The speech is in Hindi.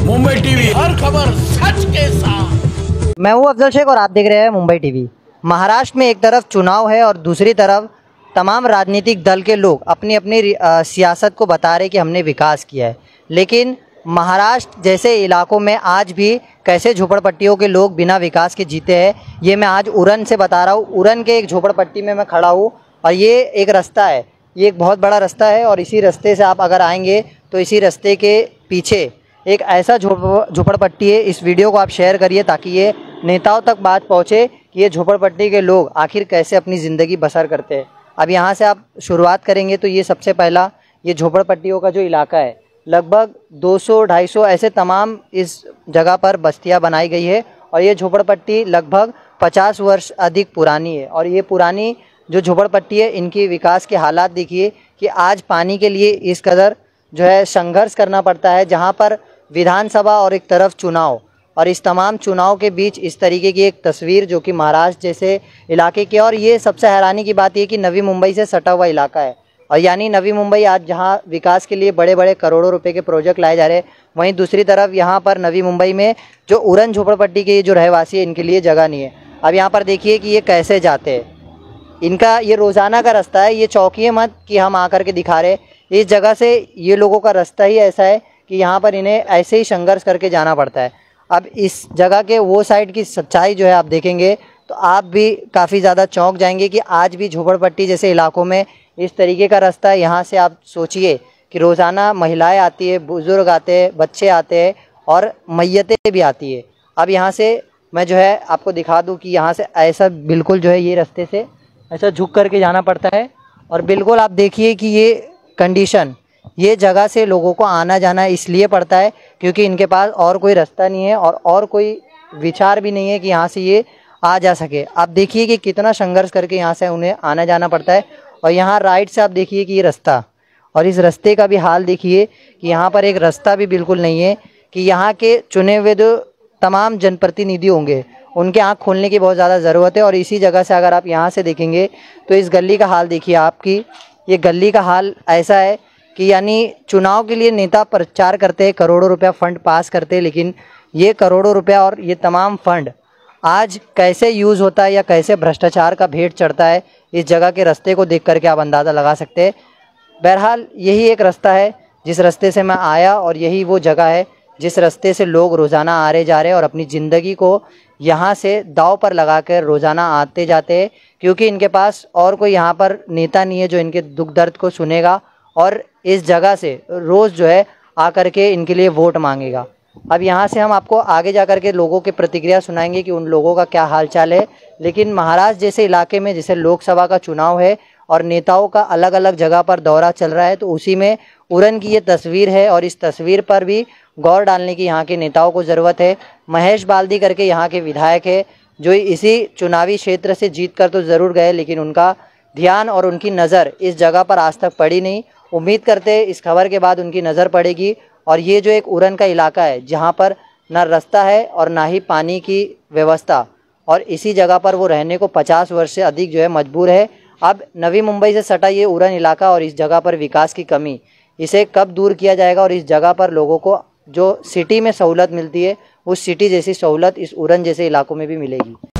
मुंबई टीवी, हर खबर सच के साथ। मैं हूं अफजल शेख और आप देख रहे हैं मुंबई टीवी। महाराष्ट्र में एक तरफ चुनाव है और दूसरी तरफ तमाम राजनीतिक दल के लोग अपनी अपनी सियासत को बता रहे कि हमने विकास किया है, लेकिन महाराष्ट्र जैसे इलाकों में आज भी कैसे झोपड़पट्टियों के लोग बिना विकास के जीते हैं, ये मैं आज उरन से बता रहा हूँ। उरन के एक झोपड़पट्टी में मैं खड़ा हूँ और ये एक रास्ता है, ये एक बहुत बड़ा रास्ता है और इसी रास्ते से आप अगर आएंगे तो इसी रास्ते के पीछे एक ऐसा झोपड़पट्टी है। इस वीडियो को आप शेयर करिए ताकि ये नेताओं तक बात पहुँचे कि ये झोपड़पट्टी के लोग आखिर कैसे अपनी ज़िंदगी बसर करते हैं। अब यहाँ से आप शुरुआत करेंगे तो ये सबसे पहला ये झोपड़पट्टियों का जो इलाका है, लगभग 200-250 ऐसे तमाम इस जगह पर बस्तियाँ बनाई गई है और ये झोपड़पट्टी लगभग 50 वर्ष अधिक पुरानी है। और ये पुरानी जो झोपड़पट्टी है, इनकी विकास के हालात देखिए कि आज पानी के लिए इस कदर जो है संघर्ष करना पड़ता है, जहाँ पर विधानसभा और एक तरफ चुनाव, और इस तमाम चुनाव के बीच इस तरीके की एक तस्वीर जो कि महाराष्ट्र जैसे इलाके की। और ये सबसे हैरानी की बात ये कि नवी मुंबई से सटा हुआ इलाका है, और यानी नवी मुंबई आज जहां विकास के लिए बड़े बड़े करोड़ों रुपए के प्रोजेक्ट लाए जा रहे हैं, वहीं दूसरी तरफ यहां पर नवी मुंबई में जो उरन झोपड़पट्टी के जो रहवासी है, इनके लिए जगह नहीं है। अब यहाँ पर देखिए कि ये कैसे जाते हैं, इनका ये रोज़ाना का रास्ता है। ये चौकिए मत कि हम आकर के दिखा रहे, इस जगह से ये लोगों का रास्ता ही ऐसा है कि यहाँ पर इन्हें ऐसे ही संघर्ष करके जाना पड़ता है। अब इस जगह के वो साइड की सच्चाई जो है आप देखेंगे तो आप भी काफ़ी ज़्यादा चौंक जाएंगे कि आज भी झोपड़पट्टी जैसे इलाकों में इस तरीके का रास्ता है। यहाँ से आप सोचिए कि रोज़ाना महिलाएं आती है, बुज़ुर्ग आते हैं, बच्चे आते हैं और मैयतें भी आती है। अब यहाँ से मैं जो है आपको दिखा दूँ कि यहाँ से ऐसा बिल्कुल जो है ये रास्ते से ऐसा झुक करके जाना पड़ता है। और बिल्कुल आप देखिए कि ये कंडीशन, ये जगह से लोगों को आना जाना इसलिए पड़ता है क्योंकि इनके पास और कोई रास्ता नहीं है और कोई विचार भी नहीं है कि यहाँ से ये आ जा सके। आप देखिए कि कितना संघर्ष करके यहाँ से उन्हें आना जाना पड़ता है। और यहाँ राइट से आप देखिए कि ये रास्ता, और इस रास्ते का भी हाल देखिए कि यहाँ पर एक रास्ता भी बिल्कुल नहीं है कि यहाँ के चुने हुए जो तमाम जनप्रतिनिधि होंगे उनके आँख खोलने की बहुत ज़्यादा ज़रूरत है। और इसी जगह से अगर आप यहाँ से देखेंगे तो इस गली का हाल देखिए आपकी, ये गली का हाल ऐसा है कि यानी चुनाव के लिए नेता प्रचार करते हैं, करोड़ों रुपया फंड पास करते हैं, लेकिन ये करोड़ों रुपया और ये तमाम फंड आज कैसे यूज़ होता है या कैसे भ्रष्टाचार का भेंट चढ़ता है, इस जगह के रास्ते को देख करके आप अंदाज़ा लगा सकते हैं। बहरहाल यही एक रास्ता है जिस रास्ते से मैं आया और यही वो जगह है जिस रास्ते से लोग रोज़ाना आ रहे जा रहे हैं और अपनी ज़िंदगी को यहाँ से दांव पर लगाकर रोज़ाना आते जाते हैं, क्योंकि इनके पास और कोई यहाँ पर नेता नहीं है जो इनके दुख दर्द को सुनेगा और इस जगह से रोज़ जो है आकर के इनके लिए वोट मांगेगा। अब यहाँ से हम आपको आगे जा कर के लोगों की प्रतिक्रिया सुनाएंगे कि उन लोगों का क्या हालचाल है। लेकिन महाराष्ट्र जैसे इलाके में जैसे लोकसभा का चुनाव है और नेताओं का अलग अलग जगह पर दौरा चल रहा है, तो उसी में उरन की ये तस्वीर है और इस तस्वीर पर भी गौर डालने की यहाँ के नेताओं को ज़रूरत है। महेश बाल्दी करके यहाँ के विधायक है जो इसी चुनावी क्षेत्र से जीत कर तो ज़रूर गए, लेकिन उनका ध्यान और उनकी नज़र इस जगह पर आज तक पड़ी नहीं। उम्मीद करते हैं इस खबर के बाद उनकी नज़र पड़ेगी। और ये जो एक उरन का इलाका है जहाँ पर ना रास्ता है और ना ही पानी की व्यवस्था, और इसी जगह पर वो रहने को 50 वर्ष से अधिक जो है मजबूर है। अब नवी मुंबई से सटा ये उरन इलाका और इस जगह पर विकास की कमी, इसे कब दूर किया जाएगा और इस जगह पर लोगों को जो सिटी में सहूलत मिलती है उस सिटी जैसी सहूलत इस उरन जैसे इलाकों में भी मिलेगी।